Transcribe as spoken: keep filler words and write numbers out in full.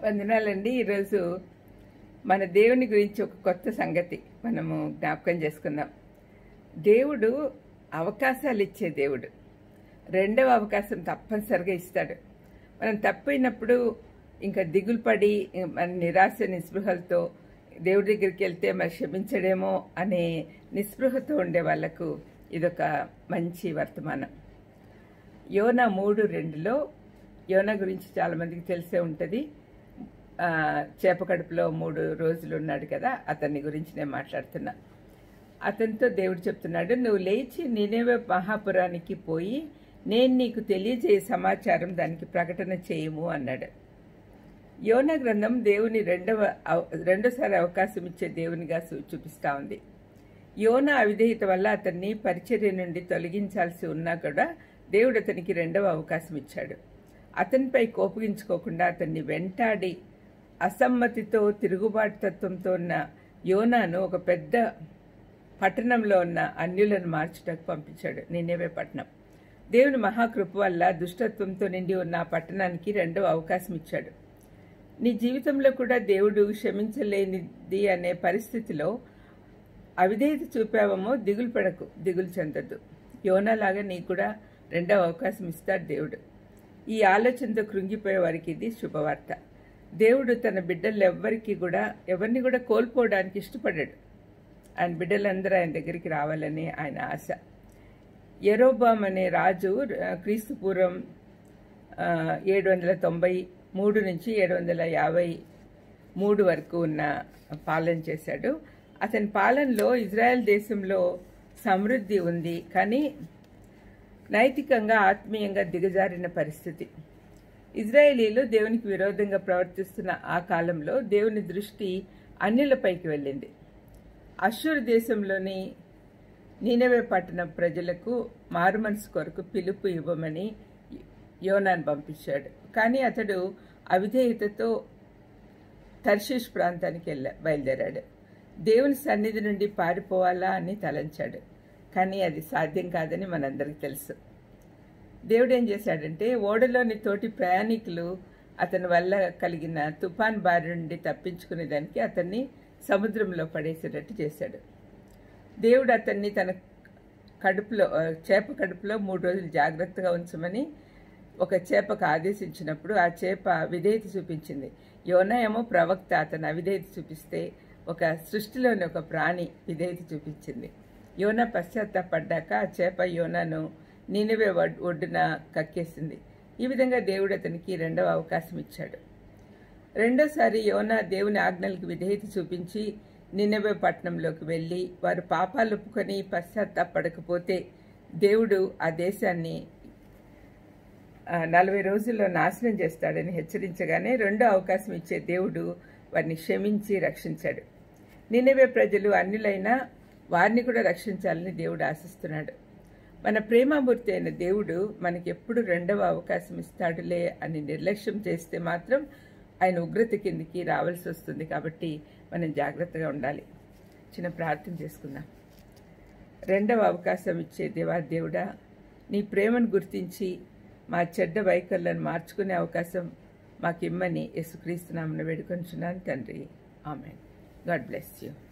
వందనాలండి. ఈరోజు మన దేవుని గురించి ఒక కొత్త సంగతి మనము జ్ఞాపకం చేసుకుందాం. దేవుడు అవకాశాలు ఇచ్చే దేవుడు. రెండవ అవకాశం తప్పనిసరిగా ఇస్తాడు. మనం తప్పైనప్పుడు ఇంకా దిగులు పడి మన నిరాశ నిస్పృహలతో దేవుడి దగ్గరికి వెళ్తే మరి క్షమించడేమో అనే నిస్పృహతో ఉండే వాళ్లకు ఇదొక మంచి వర్తమానం. యోనా మూడు రెండులో యోనా గురించి చాలామందికి తెలిసే ఉంటుంది. చేప కడుపులో మూడు రోజులు ఉన్నాడు కదా, అతన్ని గురించి నేను మాట్లాడుతున్నా. అతనితో దేవుడు చెప్తున్నాడు, నువ్వు లేచి నినేవే మహాపురానికి పోయి నేను నీకు తెలియజేయ సమాచారం దానికి ప్రకటన చేయము అన్నాడు. యోనా గ్రంథం దేవుని రెండవ రెండోసారి అవకాశం ఇచ్చే దేవునిగా చూపిస్తూ ఉంది. యోనా అవిధేయత వల్ల అతన్ని పరిచర్య నుండి తొలగించాల్సి ఉన్నా కూడా దేవుడు అతనికి రెండవ అవకాశం ఇచ్చాడు. అతనిపై కోపగించుకోకుండా అతన్ని వెంటాడి అసమ్మతితో తిరుగుబాటు తత్వంతో ఉన్న యోనాను ఒక పెద్ద పట్టణంలో ఉన్న అన్యులను మార్చుటకు పంపించాడు. నినేవే పట్టణం. దేవుని మహాకృప వల్ల దుష్టత్వంతో నిండి ఉన్న ఆ పట్టణానికి రెండవ అవకాశం ఇచ్చాడు. నీ జీవితంలో కూడా దేవుడు క్షమించలేనిది అనే పరిస్థితిలో అవిధేయత చూపావేమో, దిగులు పడకు, దిగులు చెందద్దు. యోనాలాగా నీకు కూడా రెండవ అవకాశం ఇస్తాడు దేవుడు. ఈ ఆలోచనతో కృంగిపోయే వారికి ఇది శుభవార్త. దేవుడు తన బిడ్డలు ఎవ్వరికి కూడా ఎవరిని కూడా కోల్పోవడానికి ఇష్టపడ్డాడు. ఆయన బిడ్డలందరూ ఆయన దగ్గరికి రావాలని ఆయన ఆశ. యెరోబాము అనే రాజు క్రీస్తు పూర్వం ఏడు వందల తొంభై మూడు నుంచి ఏడు వందల యాభై మూడు వరకు ఉన్న పాలన చేశాడు. అతని పాలనలో ఇజ్రాయెల్ దేశంలో సమృద్ధి ఉంది, కానీ నైతికంగా ఆత్మీయంగా దిగజారిన పరిస్థితి. ఇజ్రాయేలీలు దేవునికి విరోధంగా ప్రవర్తిస్తున్న ఆ కాలంలో దేవుని దృష్టి అన్యులపైకి వెళ్ళింది. అష్షూరు దేశంలోని నీనెవే పట్టణ ప్రజలకు మారుమనసు కొరకు పిలుపు ఇవ్వమని యోనాను పంపించాడు. కానీ అతడు అవిధేయతతో తర్షీష్ ప్రాంతానికి వెళ్ళ బయలుదేరాడు. దేవుని సన్నిధి నుండి పారిపోవాలా అని తలంచాడు, కానీ అది సాధ్యం కాదని మనందరికీ తెలుసు. దేవుడు ఏం చేశాడంటే, ఓడలోని తోటి ప్రయాణికులు అతని వల్ల కలిగిన తుఫాన్ బారి నుండి తప్పించుకునేదానికి అతన్ని సముద్రంలో పడేసేటట్టు చేశాడు. దేవుడు అతన్ని తన కడుపులో చేప కడుపులో మూడు రోజులు జాగ్రత్తగా ఉంచమని ఒక చేపకు ఆదేశించినప్పుడు ఆ చేప విధేయత చూపించింది. యోనా ఏమో ప్రవక్త, అతను అవిధేయత చూపిస్తే ఒక సృష్టిలోని ఒక ప్రాణి విధేయత చూపించింది. యోనా పశ్చాత్తాపడ్డాక ఆ చేప యోనాను నీనెవే ఒడ్డున కక్కేసింది. ఈ విధంగా దేవుడు అతనికి రెండవ అవకాశం ఇచ్చాడు. రెండోసారి యోనా దేవుని ఆజ్ఞలకు విధేయత చూపించి నీనెవే పట్టణంలోకి వెళ్ళి వారు పాపాలు ఒప్పుకొని పశ్చాత్తాపడకపోతే దేవుడు ఆ దేశాన్ని నలభై రోజుల్లో నాశనం చేస్తాడని హెచ్చరించగానే రెండో అవకాశం ఇచ్చే దేవుడు వారిని క్షమించి రక్షించాడు. నీనెవే ప్రజలు అన్యులైనా వారిని కూడా రక్షించాలని దేవుడు ఆశిస్తున్నాడు. మన ప్రేమామూర్తి అయిన దేవుడు మనకి ఎప్పుడు రెండవ అవకాశం ఇస్తాడులే అని నిర్లక్ష్యం చేస్తే మాత్రం ఆయన ఉగ్రత కిందికి రావాల్సి వస్తుంది. కాబట్టి మనం జాగ్రత్తగా ఉండాలి. చిన్న ప్రార్థన చేసుకుందాం. రెండవ అవకాశం ఇచ్చే దేవా దేవుడా, నీ ప్రేమను గుర్తించి మా చెడ్డ వైఖరులను మార్చుకునే అవకాశం మాకిమ్మని యేసుక్రీస్తు నామమున వేడుకొంచున్నాను తండ్రి. ఆమేన్. God bless you.